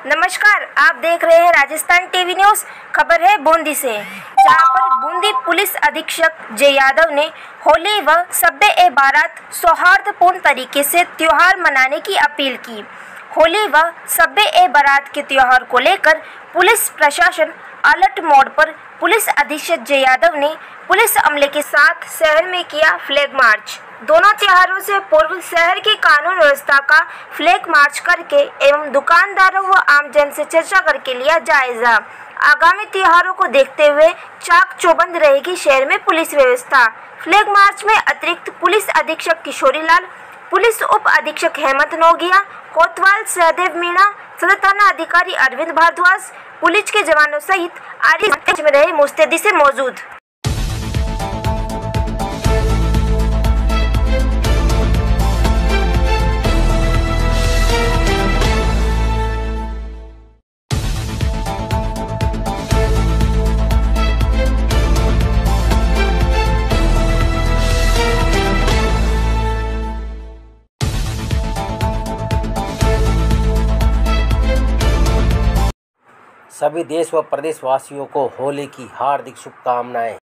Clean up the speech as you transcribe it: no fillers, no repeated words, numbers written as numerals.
नमस्कार, आप देख रहे हैं राजस्थान टीवी न्यूज। खबर है बूंदी से, जहां पर बूंदी पुलिस अधीक्षक जय यादव ने होली व शब-ए-बारात सौहार्दपूर्ण तरीके से त्योहार मनाने की अपील की। होली व शब-ए-बारात के त्योहार को लेकर पुलिस प्रशासन अलर्ट मोड पर। पुलिस अधीक्षक जय यादव ने पुलिस अमले के साथ शहर में किया फ्लैग मार्च। दोनों त्योहारों से पूर्व शहर की कानून व्यवस्था का फ्लैग मार्च करके एवं दुकानदारों व आमजन से चर्चा करके लिया जायजा। आगामी त्योहारों को देखते हुए चाक चौबंद रहेगी शहर में पुलिस व्यवस्था। फ्लैग मार्च में अतिरिक्त पुलिस अधीक्षक किशोरी लाल, पुलिस उप अधीक्षक हेमंत नोगिया, कोतवाल सहदेव मीणा, सदर थाना अधिकारी अरविंद भारद्वाज, पुलिस के जवानों सहित आर्मी में रहे मुस्तैदी से मौजूद। सभी देश व प्रदेशवासियों को होली की हार्दिक शुभकामनाएं।